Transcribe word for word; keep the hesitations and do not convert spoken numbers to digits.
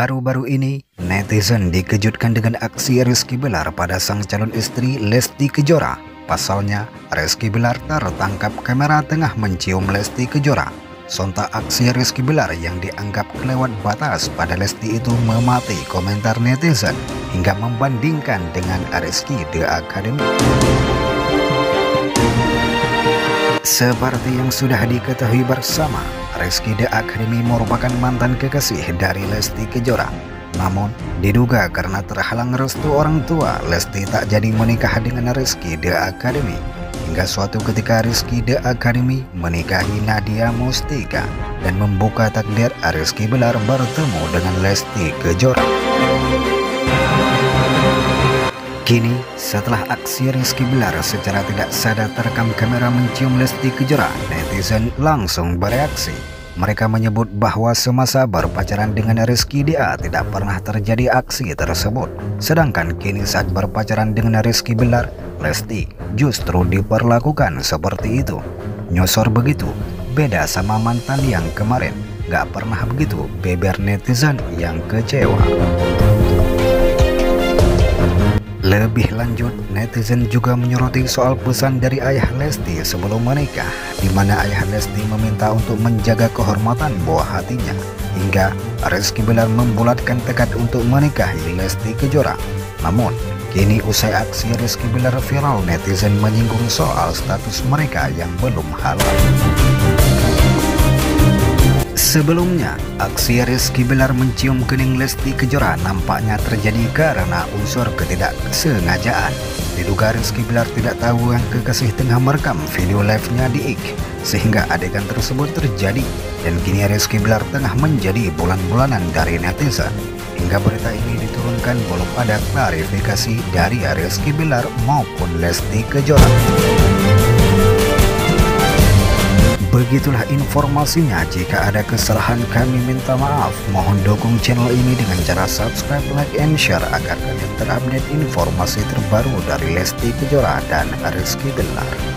Baru-baru ini, netizen dikejutkan dengan aksi Rizky Bilar pada sang calon istri Lesti Kejora. Pasalnya, Rizky Bilar tertangkap kamera tengah mencium Lesti Kejora. Sontak aksi Rizky Bilar yang dianggap kelewat batas pada Lesti itu memati komentar netizen hingga membandingkan dengan Rizky The Academy. Seperti yang sudah diketahui bersama, Rizky The Academy merupakan mantan kekasih dari Lesti Kejora. Namun, diduga karena terhalang restu orang tua, Lesti tak jadi menikah dengan Rizky The Academy. Hingga suatu ketika Rizky The Academy menikahi Nadia Mustika dan membuka takdir Rizky Bilar bertemu dengan Lesti Kejora. Kini, setelah aksi Rizky Bilar secara tidak sadar terekam kamera mencium Lesti Kejora, netizen langsung bereaksi. Mereka menyebut bahwa semasa berpacaran dengan Rizky dia tidak pernah terjadi aksi tersebut. Sedangkan kini saat berpacaran dengan Rizky Bilar, Lesti justru diperlakukan seperti itu. Nyosor begitu, beda sama mantan yang kemarin. Gak pernah begitu, beber netizen yang kecewa. Lebih lanjut, netizen juga menyoroti soal pesan dari ayah Lesti sebelum menikah, di mana ayah Lesti meminta untuk menjaga kehormatan buah hatinya, hingga Rizky Bilar membulatkan tekad untuk menikahi Lesti Kejora. Namun, kini usai aksi Rizky Bilar viral, netizen menyinggung soal status mereka yang belum halal. Sebelumnya, aksi Rizky Bilar mencium kening Lesti Kejora nampaknya terjadi karena unsur ketidaksengajaan. Diduga Rizky Bilar tidak tahu yang kekasih tengah merekam video live-nya di I G, sehingga adegan tersebut terjadi. Dan kini Rizky Bilar tengah menjadi bulan-bulanan dari netizen. Hingga berita ini diturunkan belum ada klarifikasi dari Rizky Bilar maupun Lesti Kejora. Begitulah informasinya. Jika ada kesalahan kami minta maaf. Mohon dukung channel ini dengan cara subscribe, like, and share agar kalian terupdate informasi terbaru dari Lesti Kejora dan Rizky Bilar.